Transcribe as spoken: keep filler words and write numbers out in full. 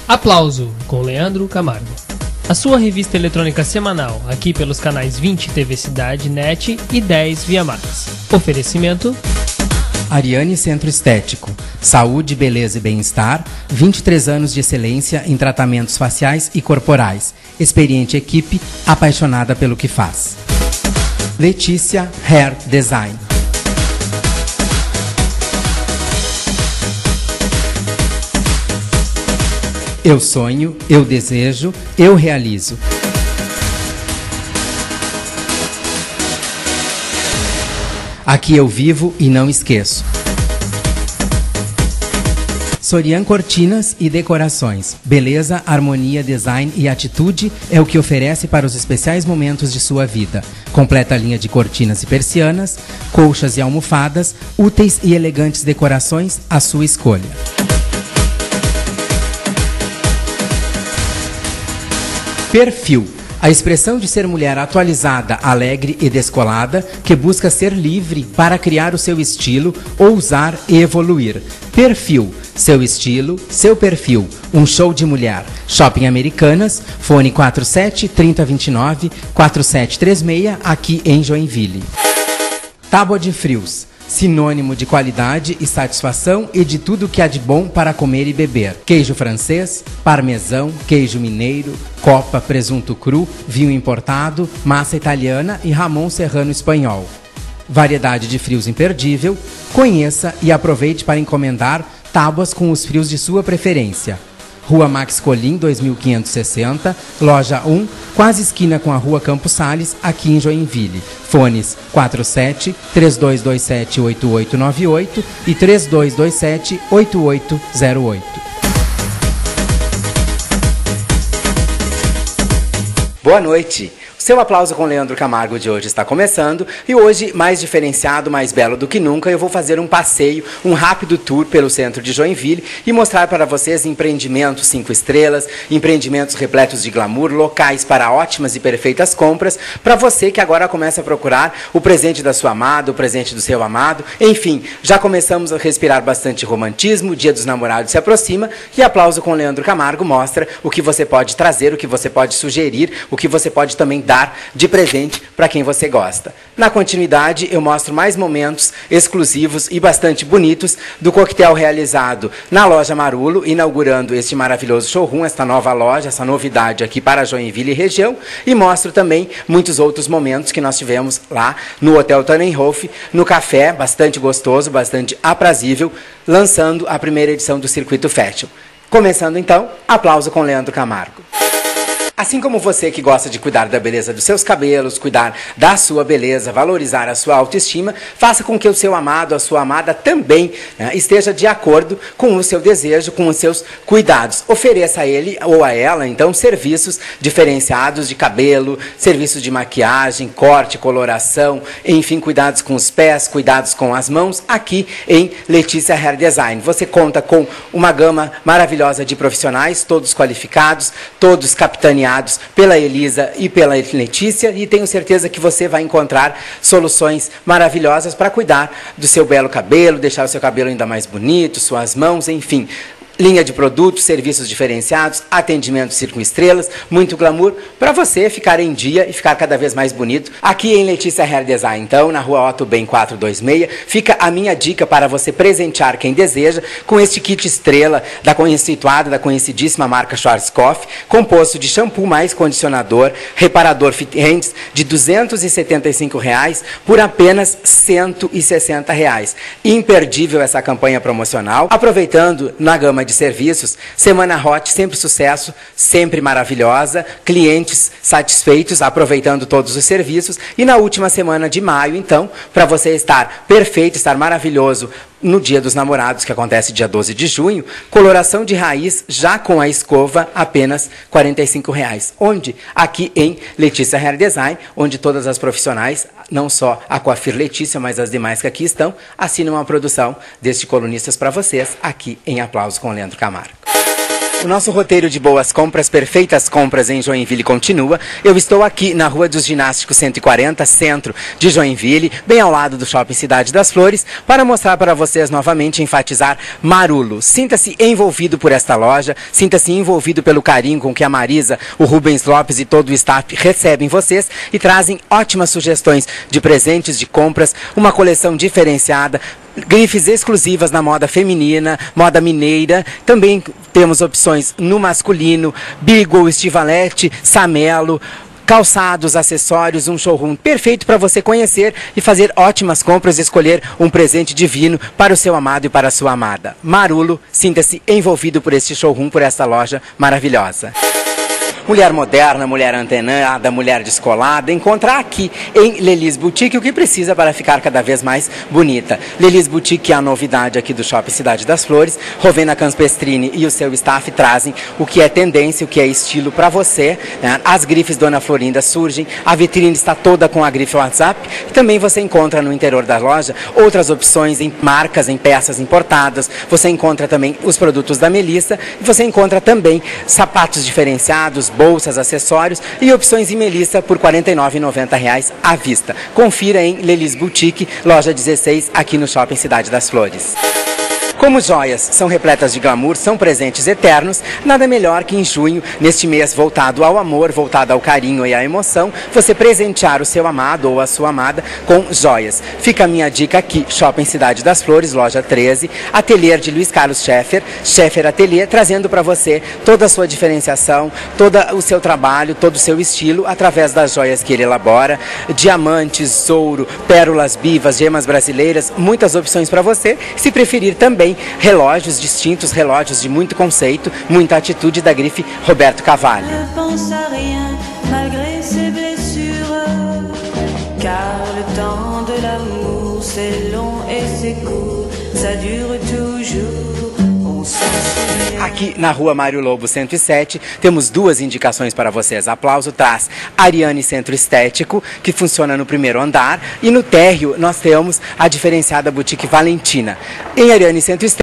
Aplauso com Leandro Camargo. A sua revista eletrônica semanal, aqui pelos canais vinte T V Cidade, Net e dez Via Max. Oferecimento Ariane Centro Estético, saúde, beleza e bem-estar, vinte e três anos de excelência em tratamentos faciais e corporais, experiente equipe, apaixonada pelo que faz. Letícia Hair Design. Eu sonho, eu desejo, eu realizo. Aqui eu vivo e não esqueço. Sorian Cortinas e Decorações. Beleza, harmonia, design e atitude é o que oferece para os especiais momentos de sua vida. Completa linha de cortinas e persianas, colchas e almofadas, úteis e elegantes decorações à sua escolha. Perfil. A expressão de ser mulher atualizada, alegre e descolada, que busca ser livre para criar o seu estilo, ousar e evoluir. Perfil. Seu estilo, seu perfil. Um show de mulher. Shopping Americanas, fone quatro sete, três zero dois nove, quatro sete três seis, aqui em Joinville. Tábua de Frios. Sinônimo de qualidade e satisfação e de tudo que há de bom para comer e beber. Queijo francês, parmesão, queijo mineiro, copa, presunto cru, vinho importado, massa italiana e Ramon Serrano espanhol. Variedade de frios imperdível. Conheça e aproveite para encomendar tábuas com os frios de sua preferência. Rua Max Colim, dois mil quinhentos e sessenta, loja um, quase esquina com a Rua Campos Sales, aqui em Joinville. Fones quatro sete, três dois dois sete, oito oito nove oito e três dois dois sete, oito oito zero oito. Boa noite! O seu Aplauso com Leandro Camargo de hoje está começando e hoje, mais diferenciado, mais belo do que nunca, eu vou fazer um passeio, um rápido tour pelo centro de Joinville e mostrar para vocês empreendimentos cinco estrelas, empreendimentos repletos de glamour, locais para ótimas e perfeitas compras, para você que agora começa a procurar o presente da sua amada, o presente do seu amado, enfim, já começamos a respirar bastante romantismo, o Dia dos Namorados se aproxima e Aplauso com Leandro Camargo mostra o que você pode trazer, o que você pode sugerir, o que você pode também dar de presente para quem você gosta. Na continuidade, eu mostro mais momentos exclusivos e bastante bonitos do coquetel realizado na loja Marulo, inaugurando este maravilhoso showroom, esta nova loja, essa novidade aqui para Joinville e região, e mostro também muitos outros momentos que nós tivemos lá no Hotel Tannenhof, no café, bastante gostoso, bastante aprazível, lançando a primeira edição do Circuito Fashion. Começando então, Aplauso com Leandro Camargo. Assim como você que gosta de cuidar da beleza dos seus cabelos, cuidar da sua beleza, valorizar a sua autoestima, faça com que o seu amado, a sua amada também, né, esteja de acordo com o seu desejo, com os seus cuidados. Ofereça a ele ou a ela, então, serviços diferenciados de cabelo, serviços de maquiagem, corte, coloração, enfim, cuidados com os pés, cuidados com as mãos, aqui em Letícia Hair Design. Você conta com uma gama maravilhosa de profissionais, todos qualificados, todos capitaneados pela Elisa e pela Letícia, e tenho certeza que você vai encontrar soluções maravilhosas para cuidar do seu belo cabelo, deixar o seu cabelo ainda mais bonito, suas mãos, enfim. Linha de produtos, serviços diferenciados, atendimento cinco estrelas, muito glamour, para você ficar em dia e ficar cada vez mais bonito. Aqui em Letícia Hair Design, então, na Rua Otto Bem quatrocentos e vinte e seis, fica a minha dica para você presentear quem deseja com este kit estrela da conceituada, da conhecidíssima marca Schwarzkopf, composto de shampoo mais condicionador, reparador Fit Hands de duzentos e setenta e cinco reais por apenas cento e sessenta reais. Imperdível essa campanha promocional, aproveitando na gama de serviços, Semana Hot, sempre sucesso, sempre maravilhosa, clientes satisfeitos, aproveitando todos os serviços, e na última semana de maio, então, para você estar perfeito, estar maravilhoso no Dia dos Namorados, que acontece dia doze de junho, coloração de raiz já com a escova, apenas quarenta e cinco reais. Onde? Aqui em Letícia Hair Design, onde todas as profissionais, não só a Coafir Letícia, mas as demais que aqui estão, assinam a produção deste Colunistas para vocês, aqui em Aplauso com Leandro Camargo. O nosso roteiro de boas compras, perfeitas compras em Joinville continua. Eu estou aqui na Rua dos Ginásticos cento e quarenta, centro de Joinville, bem ao lado do Shopping Cidade das Flores, para mostrar para vocês novamente, enfatizar Marulo. Sinta-se envolvido por esta loja, sinta-se envolvido pelo carinho com que a Marisa, o Rubens Lopes e todo o staff recebem vocês e trazem ótimas sugestões de presentes, de compras, uma coleção diferenciada, grifes exclusivas na moda feminina, moda mineira. Também temos opções no masculino, Beagle, Estivalete, Samelo, calçados, acessórios, um showroom perfeito para você conhecer e fazer ótimas compras e escolher um presente divino para o seu amado e para a sua amada. Marulo, sinta-se envolvido por este showroom, por esta loja maravilhosa. Mulher moderna, mulher antenada, mulher descolada, encontra aqui em Lelis Boutique o que precisa para ficar cada vez mais bonita. Lelis Boutique é a novidade aqui do Shopping Cidade das Flores. Rovena Campestrini e o seu staff trazem o que é tendência, o que é estilo para você, né? As grifes Dona Florinda surgem, a vitrine está toda com a grife WhatsApp. E também você encontra no interior da loja outras opções em marcas, em peças importadas. Você encontra também os produtos da Melissa e você encontra também sapatos diferenciados, bolsas, acessórios e opções em Melissa por quarenta e nove reais e noventa centavos à vista. Confira em Lelis Boutique, loja dezesseis, aqui no Shopping Cidade das Flores. Como joias são repletas de glamour, são presentes eternos, nada melhor que em junho, neste mês voltado ao amor, voltado ao carinho e à emoção, você presentear o seu amado ou a sua amada com joias. Fica a minha dica aqui, Shopping Cidade das Flores, loja treze, ateliê de Luiz Carlos Scheffer, Scheffer Ateliê, trazendo para você toda a sua diferenciação, todo o seu trabalho, todo o seu estilo, através das joias que ele elabora, diamantes, ouro, pérolas vivas, gemas brasileiras, muitas opções para você, se preferir também relógios distintos, relógios de muito conceito, muita atitude da grife Roberto Cavalli. Aqui na Rua Mário Lobo cento e sete, temos duas indicações para vocês. Aplauso traz Ariane Centro Estético, que funciona no primeiro andar, e no térreo nós temos a diferenciada Boutique Valentina. Em Ariane Centro Estético,